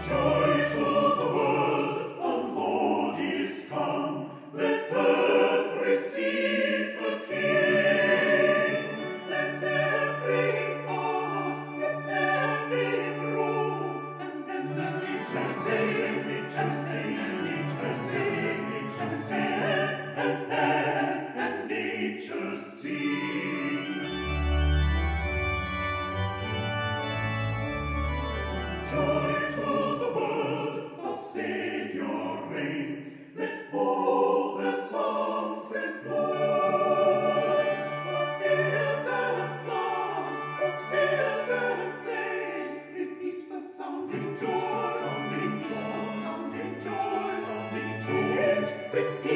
Joy to the world, the Lord is come. Let earth receive the King. Let every heart prepare him room. And then nature sing, and sing, and nature sing, nature sing, and air and nature sing. Joy to the world, the Saviour reigns. Let all the songs employ. The fields and flowers, brooks, hills and plains, repeat the sounding joy, sounding joy, sounding joy, sounding joy. Repeat